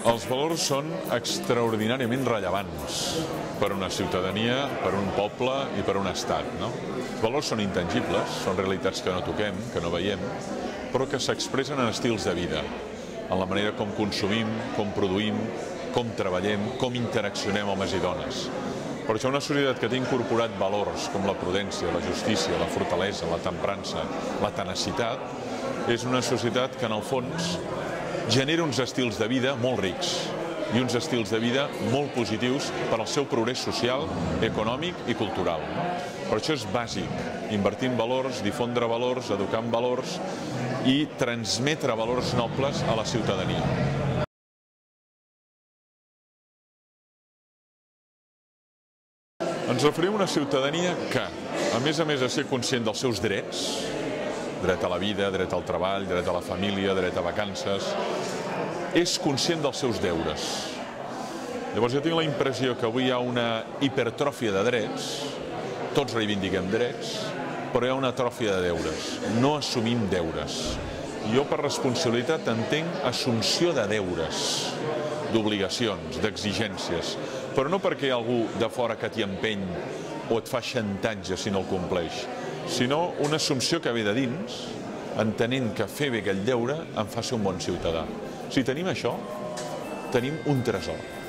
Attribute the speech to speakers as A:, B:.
A: Els valors són extraordinàriament rellevants per a una ciutadania, per a un poble i per a un estat. Els valors són intangibles, són realitats que no toquem, que no veiem, però que s'expressen en estils de vida, en la manera com consumim, com produïm, com treballem, com interaccionem homes i dones. Per això una societat que té incorporat valors com la prudència, la justícia, la fortalesa, la temprança, la tenacitat, és una societat que en el fons genera uns estils de vida molt rics i uns estils de vida molt positius per al seu progrés social, econòmic i cultural. Per això és bàsic invertir en valors, difondre valors, educar en valors i transmetre valors nobles a la ciutadania. Ens referim a una ciutadania que, a més de ser conscient dels seus drets, dret a la vida, dret al treball, dret a la família, dret a vacances, és conscient dels seus deures. Llavors jo tinc la impressió que avui hi ha una hipertròfia de drets, tots reivindiquem drets, però hi ha una atròfia de deures, no assumim deures. Jo per responsabilitat entenc assumpció de deures, d'obligacions, d'exigències, però no perquè hi ha algú de fora que t'hi empeny o et fa xantatge si no el compleix, sinó una assumpció que ve de dins, entenent que fer bé aquell deure em fa ser un bon ciutadà. Si tenim això, tenim un tresor.